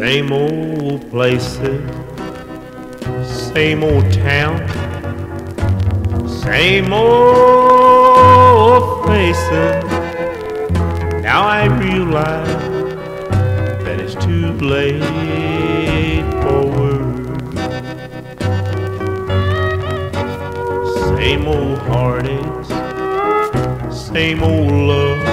Same old places, same old town, same old faces. Now I realize that it's too late for words. Same old heartaches, same old love,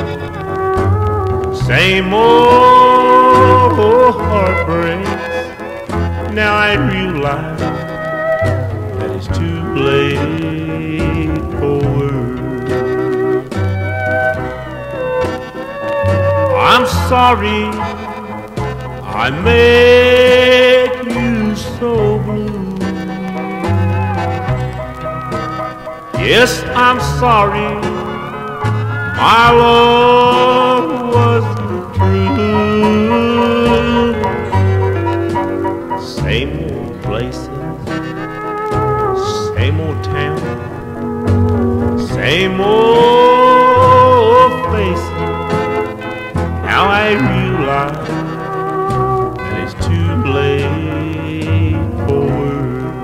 same old heartbreaks. Now I realize that it's too late for words. I'm sorry I made you so blue. Yes, I'm sorry my love wasn't true. Same old places, same old town, same old faces. Now I realize that it's too late for words.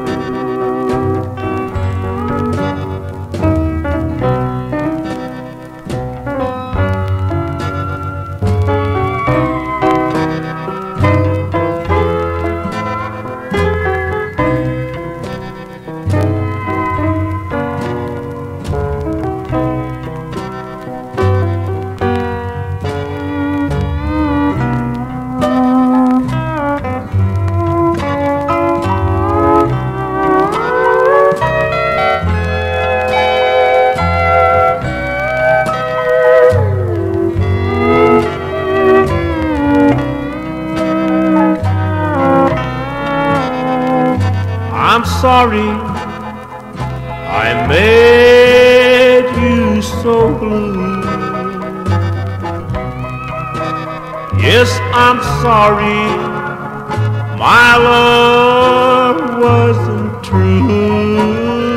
I'm sorry I made you so blue. Yes, I'm sorry my love wasn't true.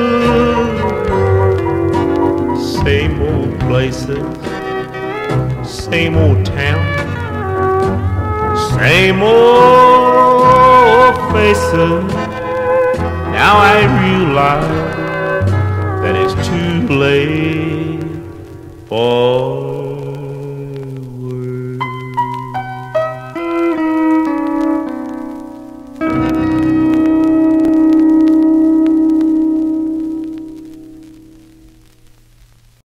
Same old places, same old town, same old faces. Now I realize that it's too late